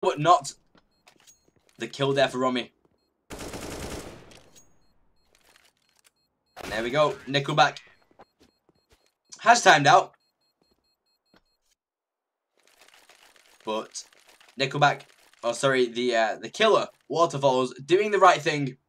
but not the kill there for Romy. And there we go. Nickelback has timed out. But Nickelback, oh sorry, the killer, Waterfalls, doing the right thing.